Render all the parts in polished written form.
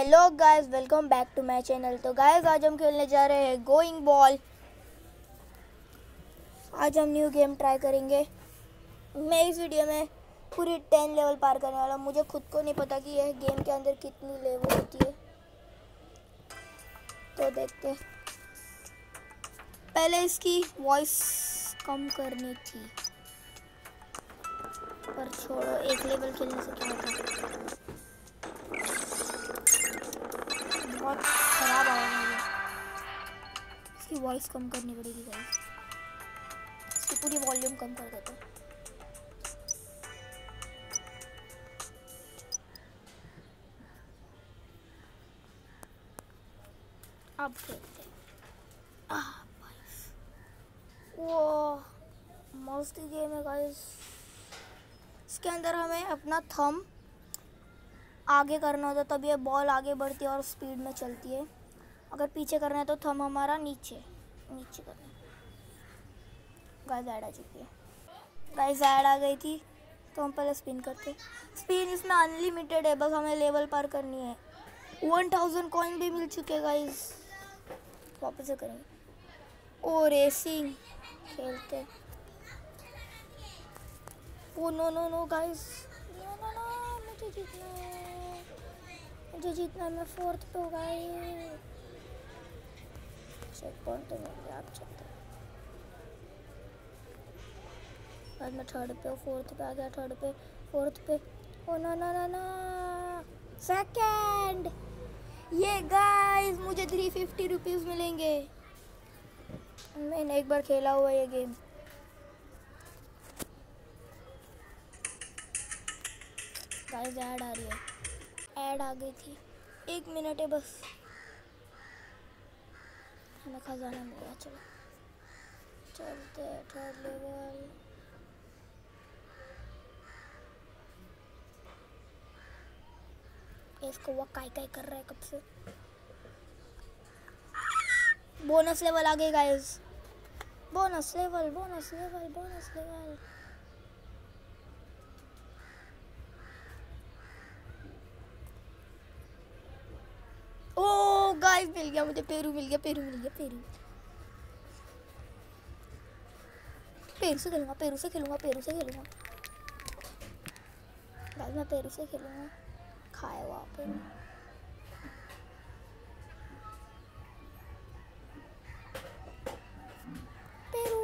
Hello guys, welcome back to my channel. तो guys आज हम खेलने जा रहे हैं गोइंग बॉल। आज हम न्यू गेम ट्राई करेंगे। मैं इस वीडियो में पूरी 10 लेवल पार करने वाला हूँ। मुझे खुद को नहीं पता कि यह गेम के अंदर कितनी लेवल होती है, तो देखते हैं। पहले इसकी वॉइस कम करनी थी, पर छोड़ो, एक लेवल खेलने से क्या होता। बहुत खराब आवाज़ है, इसकी वॉइस कम करनी पड़ेगी गाइस। इसकी पूरी वॉल्यूम कम कर देते हैं। अब खेलते हैं। वो मस्त गेम है गाइस। इसके अंदर हमें अपना थंब आगे करना होता है, तब ये बॉल आगे बढ़ती है और स्पीड में चलती है। अगर पीछे करना है तो थंब हमारा नीचे नीचे करना है। गाइस ऐड आ चुकी है। गाइस ऐड आ गई थी, तो हम पहले स्पिन करते। स्पिन इसमें अनलिमिटेड है, बस हमें लेवल पार करनी है। 1000 कॉइन भी मिल चुके हैं गाइस। वापस से करेंगे। ओ रेसिंग खेलते। Oh no no no guys, no no no, मुझे जीतना है, मुझे जीतना है। मैं 4th पे हो गई। चेक पॉइंट तो मिल गया, आप चलते। बाद मैं 3rd पे, 4th पे आ गया, 3rd पे, 4th पे। Oh no no no no, 2nd। ये गाइस मुझे 350 रुपीज़ मिलेंगे। मैंने एक बार खेला हुआ ये गेम। गाइस ऐड आ रही है, ऐड आ गई थी। 1 मिनट है बस, हमें खजाना मिल गया। चलो चलते हैं 3rd लेवल। इसको वो काई काई कर रहा है कब से। बोनस लेवल आ गई guys, bonus level, bonus level, bonus level. Oh guys मिल गया मुझे, पेरू मिल गया, पेरू मिल गया, पेरू। पेरू से खेलूंगा, पेरू से खेलूंगा, पेरू से खेलूंगा गाइस, मैं पेरू से खेलूंगा। खाए हुआ पेरू। पेरू,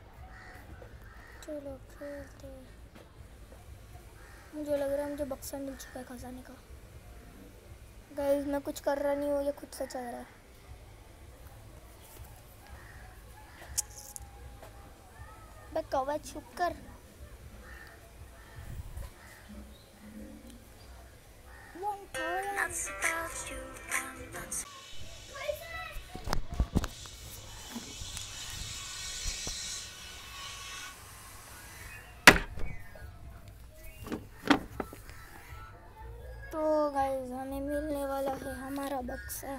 चलो खेलते। मुझे लग रहा है मुझे बक्सा मिल चुका है खजाने का। गाइस मैं कुछ कर रहा नहीं हूँ, ये खुद से चल रहा है। बे कौवा छुप कर। तो गाइस हमें मिलने वाला है हमारा बक्सा।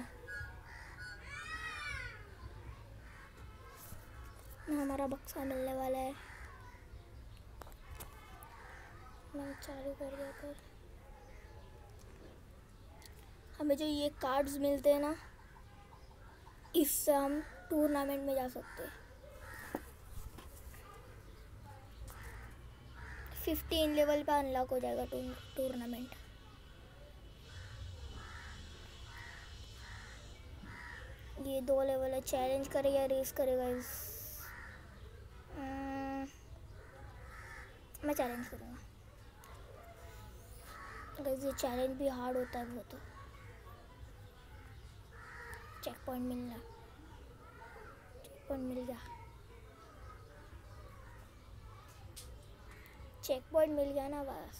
हमारा बक्सा मिलने वाला है। मैंने चालू कर दिया था। हमें जो ये कार्ड्स मिलते हैं ना, इससे हम टूर्नामेंट में जा सकते हैं। 15 लेवल पे अनलॉक हो जाएगा टूर्नामेंट। ये 2 लेवल है। चैलेंज करेगा या रेस करेगा मैं चैलेंज करूँगा। गाइस ये चैलेंज भी हार्ड होता है बहुत। चेक पॉइंट मिलना, चेक पॉइंट मिल गया, चेक पॉइंट मिल गया ना बस।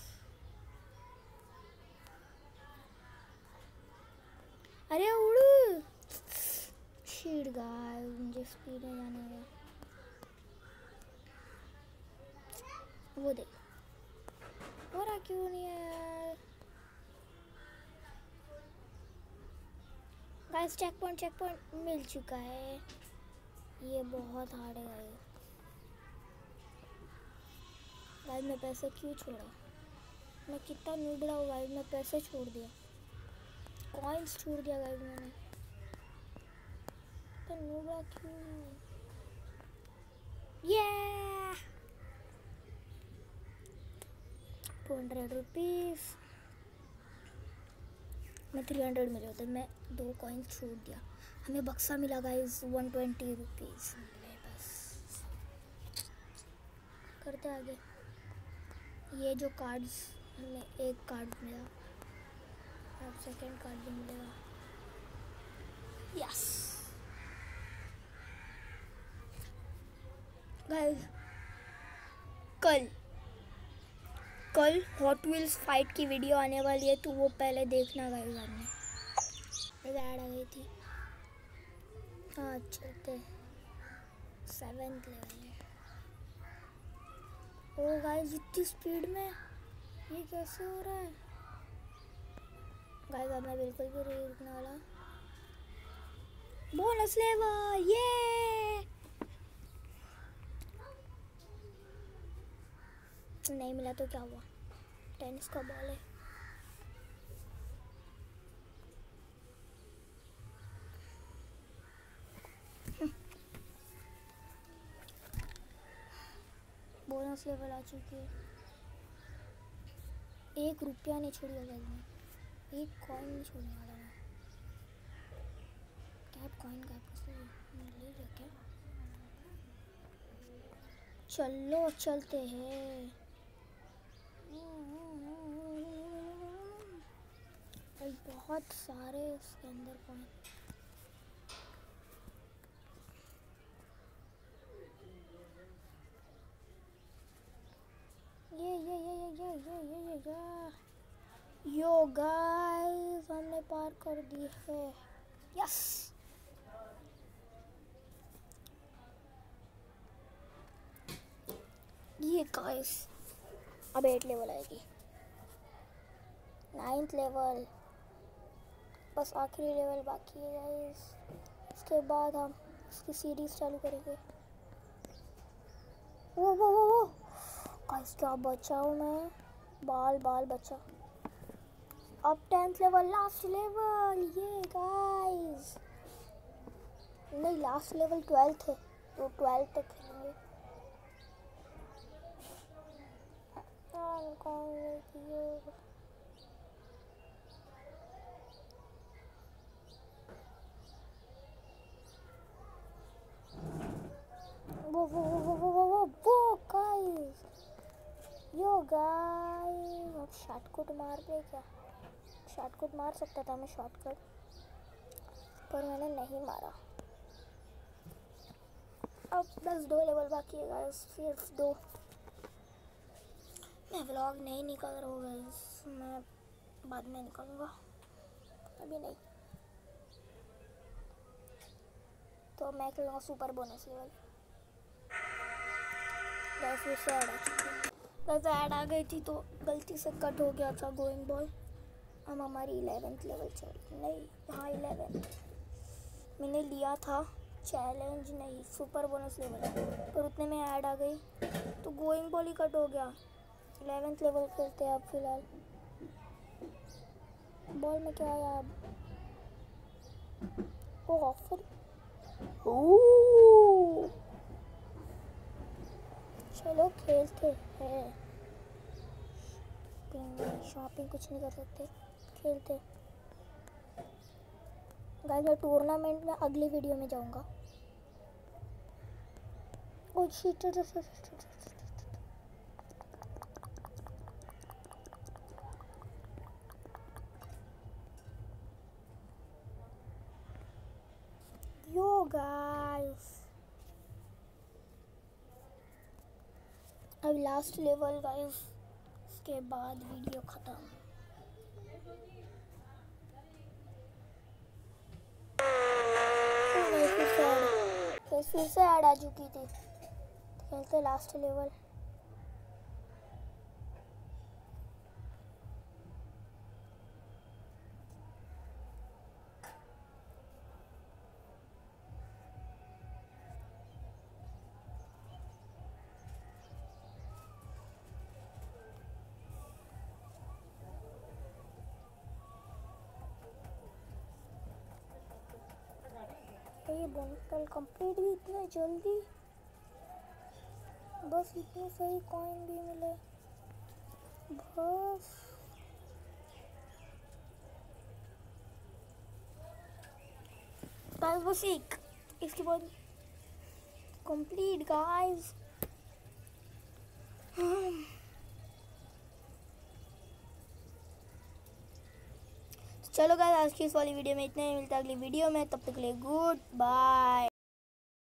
अरे उड़, शीट गाइस, मुझे स्पीड में जाना है। वो देख, हो रहा क्यों नहीं है गाइस। चेक पॉइंट मिल चुका है। ये बहुत हार्ड है गाइस। मैं पैसे क्यों छोड़ा, मैं कितना नूबड़ा हूँ गाइस, मैं पैसे छोड़ दिया। कॉइन्स छोड़ दिया गाइस मैंने। तो नूबड़ा क्यों? ये 200 रुपीज़ में 300 मिले होते, मैं 2 कॉइन्स छोड़ दिया। हमें बक्सा मिला गाइस 120 रुपीज़ मिले बस। करते आगे। ये जो कार्ड्स, हमें एक कार्ड मिला, अब सेकंड कार्ड भी मिलेगा। यस गाइस, कल हॉट व्हील्स फाइट की वीडियो आने वाली है, तो वो पहले देखना गाइस। आपने ऐड आ गई थी। हाँ चलते 7th लेवल है। ओ गाइस इतनी स्पीड में ये कैसे हो रहा है गाइस? अब मैं बिल्कुल भी नहीं रुकने वाला। बोनस लेवल ये नहीं मिला तो क्या हुआ, टेनिस का बॉल है। बोनस लेवल आ चुकी है। 1 रुपया नहीं छोड़ेगा मैं, 1 कॉइन नहीं छोड़ने वाला मैं। कैप कॉइन का ले लिया क्या? चलो चलते हैं। बहुत सारे इसके अंदर कॉइन। यो गाइस हमने पार कर दी है। यस ये गाइस अब 8 लेवल आएगी, 9th लेवल बस आखिरी लेवल बाकी है गाइस। इसके बाद हम इसकी सीरीज चालू करेंगे। वो गाइस क्या बचा हूँ मैं, बाल बचा। अब 10th लेवल, लास्ट लेवल ये गाइस। नहीं लास्ट लेवल 12th है, तो 12th तक खेलेंगे। वो गाइस, यो गाइस अब शॉर्टकट मार दे क्या? शॉर्टकट मार सकता था मैं, शॉर्टकट, पर मैंने नहीं मारा। अब बस 2 लेवल बाकी है गाइस, सिर्फ 2। मैं व्लॉग नहीं निकाल रहा हूँ गाइस, मैं बाद में निकालूंगा, अभी नहीं। तो मैं खेलूँगा सुपर बोनस लेवल। फिर से ऐड आ चुकी है। वैसे ऐड आ गई थी तो गलती से कट हो गया था गोइंग बॉल। हम हमारी 11th लेवल चल, नहीं हाँ 11th मैंने लिया था चैलेंज, नहीं सुपर बोनस लेवल, पर उतने में ऐड आ गई तो गोइंग बॉल ही कट हो गया। 11th लेवल खेलते हैं अब फिलहाल। बॉल में क्या आया अब? वो ऑफर, चलो खेलते हैं। शॉपिंग कुछ नहीं कर सकते, खेलते। गाइस मैं टूर्नामेंट में अगली वीडियो में जाऊंगा। ओ शिट, यो गाइस अब लास्ट लेवल गाइस, उसके बाद वीडियो खत्म। फिर से ऐड आ चुकी थी। खेलते लास्ट लेवल। ये बोनस कल कंप्लीट भी इतने जल्दी, बस इतने सही कॉइन भी मिले बस। गाइस बस एक, इसके बाद कंप्लीट गाइस। चलो गाइस आज की इस वाली वीडियो में इतना ही, मिलता है अगली वीडियो में, तब तक के लिए गुड बाय।